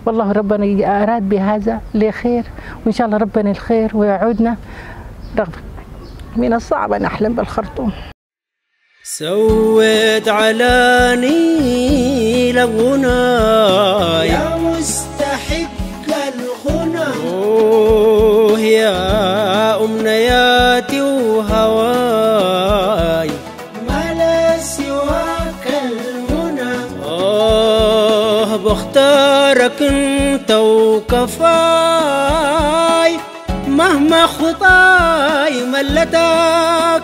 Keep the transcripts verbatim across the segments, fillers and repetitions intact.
والله ربنا أراد بهذا لخير، وإن شاء الله ربنا الخير ويعودنا. رغم من الصعب أن أحلم بالخرطوم. سويت على نيل الغنى يا مستحق الغنى، أوه يا أمنياتي وهواي ما لا سواك المنى. آه بختارك انت وكفاي، مهما خطاي ملتك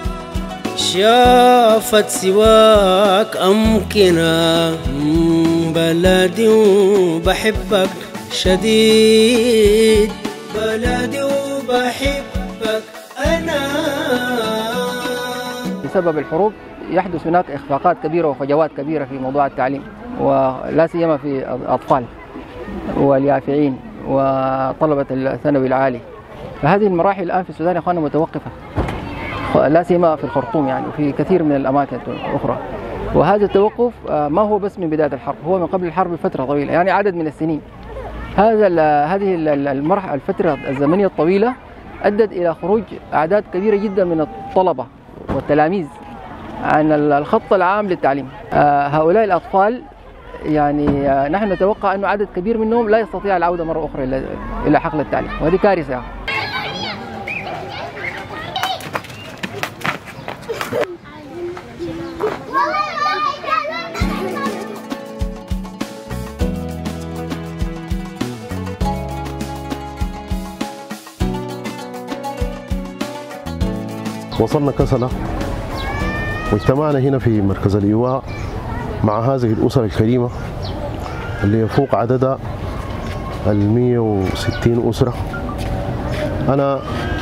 شافت سواك أمكنة. بلدي وبحبك شديد، بلدي وبحبك أنا. بسبب الحروب يحدث هناك إخفاقات كبيرة وفجوات كبيرة في موضوع التعليم، ولا سيما في الأطفال واليافعين وطلبة الثانوي العالي. فهذه المراحل الآن في السودان يا أخوانا متوقفة، لا سيما في الخرطوم يعني وفي كثير من الأماكن الأخرى. وهذا التوقف ما هو بس من بداية الحرب، هو من قبل الحرب بفترة طويلة، يعني عدد من السنين. هذا هذه المرحلة الفترة الزمنية الطويلة أدت إلى خروج أعداد كبيرة جدا من الطلبة والتلاميذ عن الخط العام للتعليم. هؤلاء الأطفال يعني نحن نتوقع أنه عدد كبير منهم لا يستطيع العودة مرة أخرى إلى حقل التعليم، وهذه كارثة. وصلنا كسلة واجتمعنا هنا في مركز الإيواء مع هذه الأسر الكريمة اللي يفوق عددها المية وستين أسرة. أنا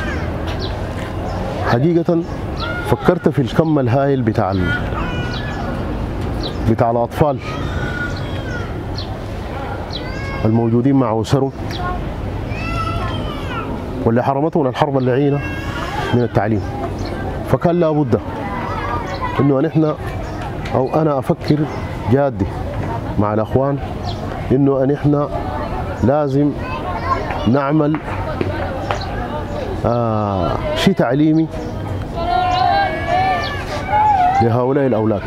حقيقة فكرت في الكم الهائل بتاع بتاع الأطفال الموجودين مع أسرهم واللي حرمتهم الحرب اللعينة من التعليم. فكان لابد انه نحن او انا افكر جادي مع الاخوان انه نحن لازم نعمل آه شيء تعليمي لهؤلاء الاولاد.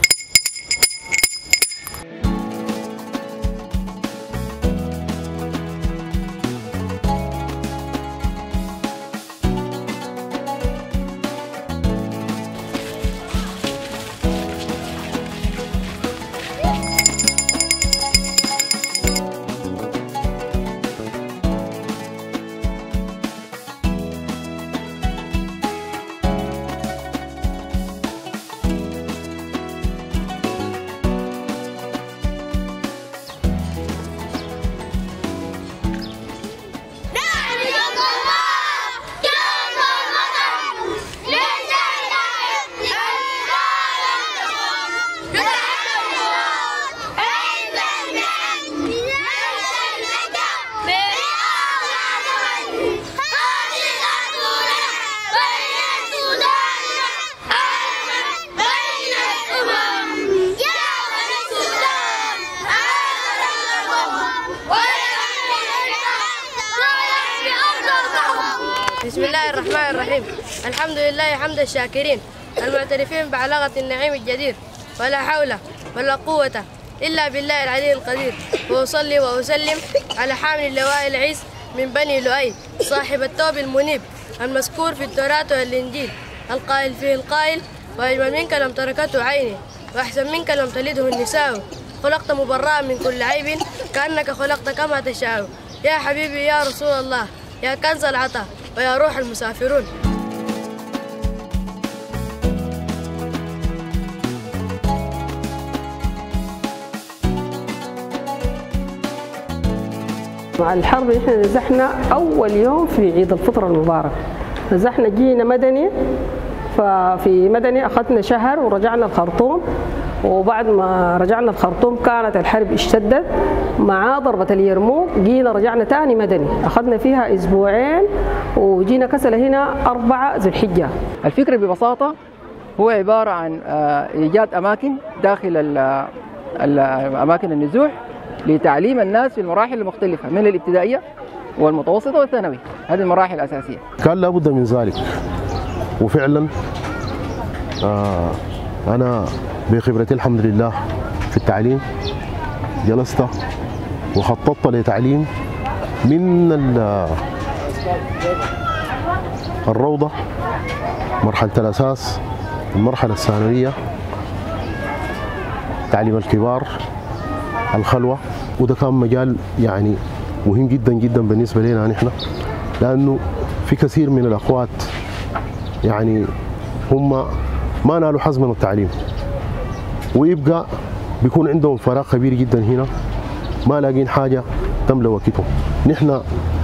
بسم الله الرحمن الرحيم. الحمد لله حمد الشاكرين المعترفين بعلاقة النعيم الجدير، ولا حول ولا قوة إلا بالله العلي القدير. وأصلي وأسلم على حامل اللواء العيس من بني لؤي صاحب الثوب المنيب المذكور في التوراة والإنجيل، القائل فيه القائل: وأجمل منك لم تركته عيني، وأحسن منك لم تلده النساء، خلقت مبرأ من كل عيب كأنك خلقت كما تشاء. يا حبيبي يا رسول الله، يا كنز العطاء ويا روح المسافرون. مع الحرب احنا نزحنا اول يوم في عيد الفطر المبارك، نزحنا جينا مدني، ففي مدني اخذنا شهر ورجعنا الخرطوم، وبعد ما رجعنا الخرطوم كانت الحرب اشتدت مع ضربة اليرموك، جينا رجعنا تاني مدني أخذنا فيها أسبوعين وجينا كسلة هنا أربعة ذي الحجة. الفكرة ببساطة هو عبارة عن إيجاد أماكن داخل أماكن النزوح لتعليم الناس في المراحل المختلفة من الابتدائية والمتوسطة والثانوي. هذه المراحل الأساسية. كان لابد من ذلك، وفعلا آه أنا بخبرتي الحمد لله في التعليم جلست وخططت لتعليم من الروضة، مرحلة الأساس، المرحلة الثانوية، تعليم الكبار، الخلوة. وده كان مجال يعني مهم جدا جدا بالنسبة لنا نحن، لأنه في كثير من الأخوات يعني هم ما نالوا حظ من التعليم، ويبقى بيكون عندهم فراغ كبير جدا هنا، ما لاقين حاجة تملى وقتهم. نحن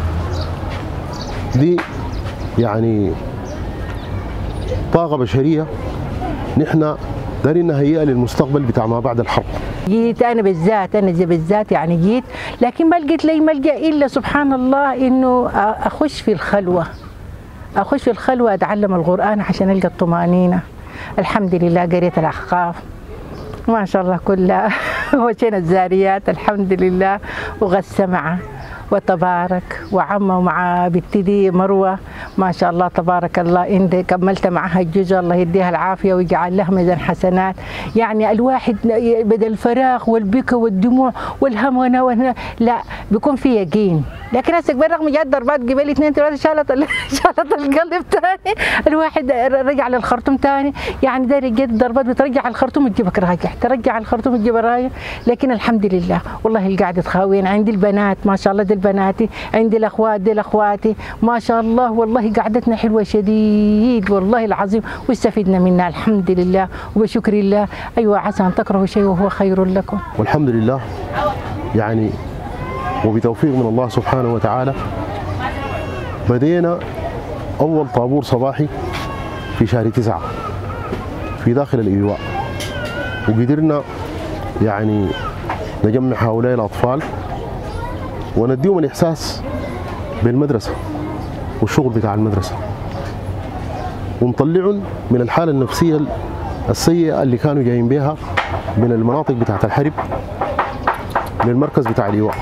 دي يعني طاقة بشرية نحن دارين نهيئها للمستقبل بتاع ما بعد الحرب. جيت انا بالذات انا زي بالذات يعني جيت، لكن ما لقيت لي ملجا الا سبحان الله انه اخش في الخلوه اخش في الخلوه اتعلم القران عشان القى الطمانينه. الحمد لله قريت الاحقاف ما شاء الله كلها وشينا الزاريات الحمد لله، وغسمعه وتبارك وعمه مع بتدي مروه ما شاء الله تبارك الله. انت كملت معها الجزء الله يديها العافيه ويجعل لها ميزان حسنات. يعني الواحد بدل الفراغ والبكا والدموع والهم وانا وانا لا بيكون في يقين. لكن هسه بالرغم جات ضربات قبل اثنين ثلاثه شالت شالت القلب ثاني، الواحد رجع للخرطوم ثاني. يعني داير جت ضربات بترجع الخرطوم وتجيبك راجع، ترجع الخرطوم وتجيبك راجع. لكن الحمد لله والله القعده تخاوين. عندي البنات ما شاء الله، دي بناتي، عندي الاخوات دي اخواتي ما شاء الله، والله قعدتنا حلوه شديد والله العظيم، واستفدنا منها الحمد لله وبشكر الله. ايوه عسى ان تكرهوا شيء وهو خير لكم. والحمد لله يعني وبتوفيق من الله سبحانه وتعالى بدينا اول طابور صباحي في شهر تسعة في داخل الايواء، وقدرنا يعني نجمع هؤلاء الاطفال ونديهم الإحساس بالمدرسة والشغل بتاع المدرسة، ونطلعهم من الحالة النفسية السيئة اللي كانوا جايين بها من المناطق بتاعت الحرب للمركز بتاع الإيواء.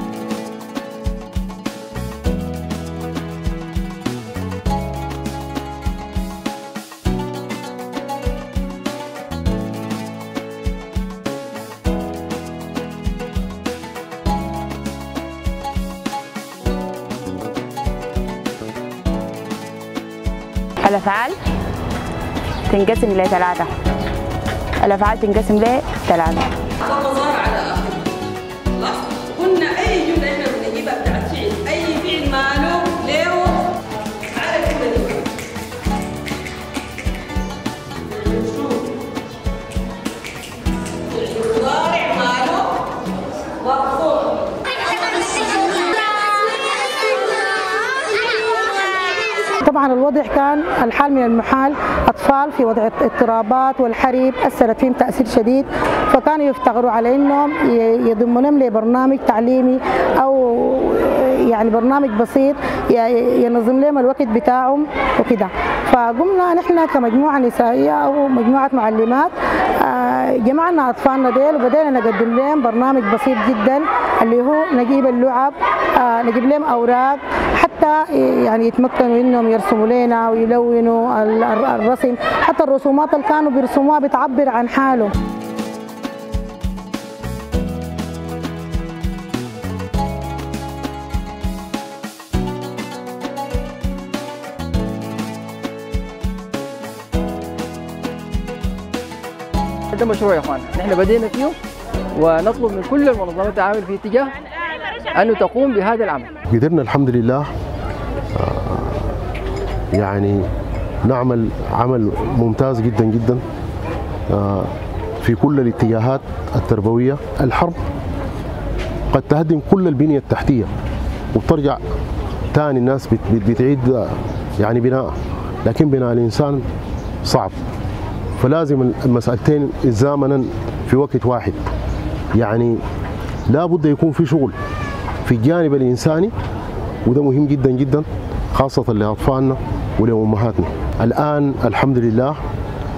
الأفعال تنقسم لثلاثة. الأفعال تنقسم لثلاثة. قلنا أي جملة إحنا بنجيبها بتاعت فعل، أي فعل ماله له على الجملة دي. المضارع ماله مرفوع. طبعا الوضع كان الحال من المحال، اطفال في وضع اضطرابات والحرب اثرت فيهم تاثير شديد، فكانوا يفتقروا على انهم يضمونهم لبرنامج تعليمي او يعني برنامج بسيط ينظم لهم الوقت بتاعهم وكده. فقمنا نحن كمجموعه نسائيه او مجموعه معلمات جمعنا اطفالنا ديل وبدأنا نقدم لهم برنامج بسيط جدا اللي هو نجيب اللعب، نجيب لهم اوراق حتى يعني يتمكنوا انهم يرسموا لنا ويلونوا الرسم، حتى الرسومات اللي كانوا بيرسموها بتعبر عن حالهم. ده مشروع يا اخوانا نحن بدينا فيه، ونطلب من كل المنظمات العامل في اتجاه أن تقوم بهذا العمل. قدرنا الحمد لله يعني نعمل عمل ممتاز جدا جدا في كل الاتجاهات التربوية. الحرب قد تهدم كل البنية التحتية وبترجع تاني الناس بتعيد يعني بناء، لكن بناء الإنسان صعب، فلازم المسألتين يتزامنا في وقت واحد. يعني لا بد يكون في شغل في الجانب الإنساني، وده مهم جدا جدا خاصة لأطفالنا ولأمهاتنا. الآن الحمد لله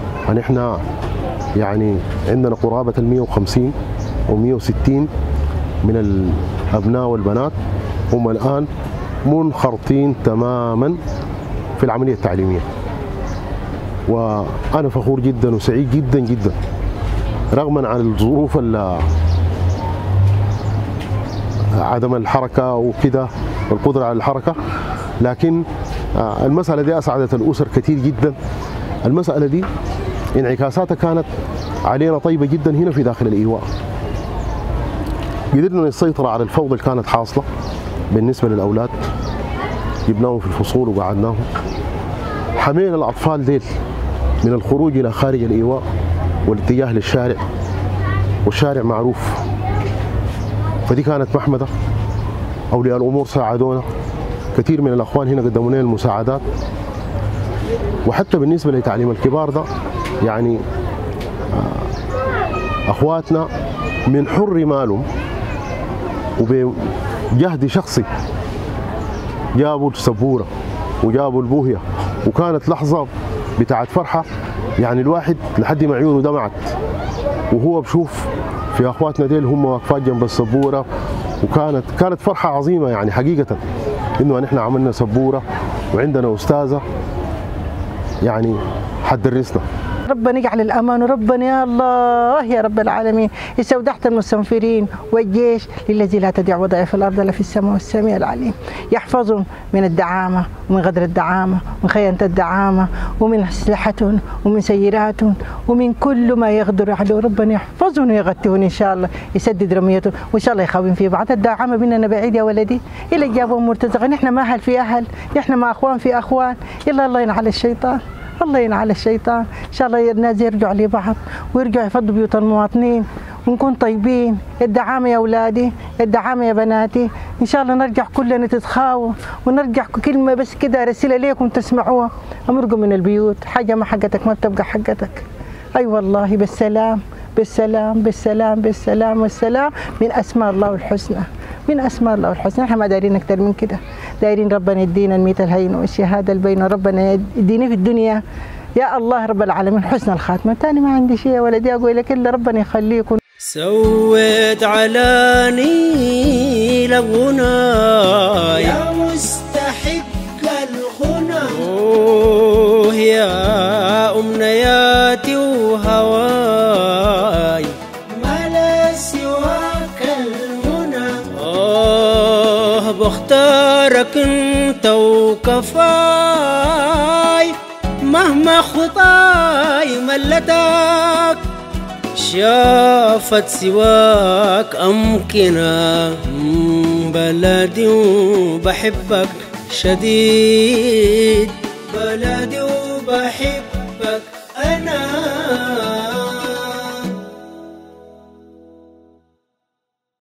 نحن يعني عندنا قرابة ال مئة وخمسين أو مئة وستين من الأبناء والبنات هم الآن منخرطين تماما في العملية التعليمية. وأنا فخور جدا وسعيد جدا جدا رغما عن الظروف عدم الحركة وكده والقدرة على الحركة، لكن المسألة دي أسعدت الأسر كثير جدا. المسألة دي انعكاساتها كانت علينا طيبة جدا هنا في داخل الإيواء. قدرنا نسيطر على الفوضى اللي كانت حاصلة بالنسبة للأولاد، جبناهم في الفصول وقعدناهم، حمينا الأطفال ديل من الخروج إلى خارج الإيواء والاتجاه للشارع، والشارع معروف، فدي كانت محمدة. أولياء الأمور ساعدونا كثير، من الأخوان هنا قدموا لنا المساعدات. وحتى بالنسبة لتعليم الكبار ده يعني أخواتنا من حر مالهم وبجهد شخصي جابوا السبورة وجابوا البوهية، وكانت لحظة بتاعت فرحة يعني الواحد لحد ما عيونه دمعت وهو بشوف في أخواتنا ديل هم واقفات جنب السبورة، وكانت كانت فرحة عظيمة يعني حقيقة إنه نحن عملنا سبورة وعندنا أستاذة يعني حتدرسنا. ربنا يجعل الأمان، وربنا يا الله يا رب العالمين استودعت المستنفرين والجيش للذي لا تدع وضعه في الأرض لا في السماء والسميع العليم، يحفظهم من الدعامة ومن غدر الدعامة ومن خيانة الدعامة ومن أسلحتهم ومن سيراتهم ومن كل ما يغدر عليه. ربنا يحفظهم ويغتهم إن شاء الله، يسدد رميتهم وإن شاء الله يخاوين في بعض. الدعامة مننا بعيد يا ولدي، إلى جابهم مرتزقة، نحن ما أهل في أهل، نحن ما أخوان في أخوان. يلا الله ينعل الشيطان، الله ينعل الشيطان. إن شاء الله الناس يرجعوا لبعض ويرجعوا يفضوا بيوت المواطنين ونكون طيبين. الدعامة يا أولادي، الدعامة يا بناتي، إن شاء الله نرجع كلنا نتخاوى ونرجع كلمة بس كده أرسلها ليكم تسمعوها. أمرقوا من البيوت، حاجة ما حقتك ما بتبقى حقتك. أي أيوة والله بالسلام بالسلام بالسلام بالسلام والسلام من أسماء الله الحسنى، من أسماء الله الحسنى. احنا ما دايرين أكتر من كده، دايرين ربنا يدينا الميت الهين والشهادة البين، ربنا يدينا في الدنيا يا الله رب العالمين حسن الخاتمة. تاني ما عندي شيء يا ولدي أقول لك إلا ربنا يخليكم. سويت على نيل الغنى يا مستحق الغنى، أوه يا أمنياتي وهواي ما لا سواك المنى. آه بختارك انت وكفاي، مهما خطاي ملتك شافت سواك أمكنة. بلدي وبحبك شديد، بلدي وبحبك أنا.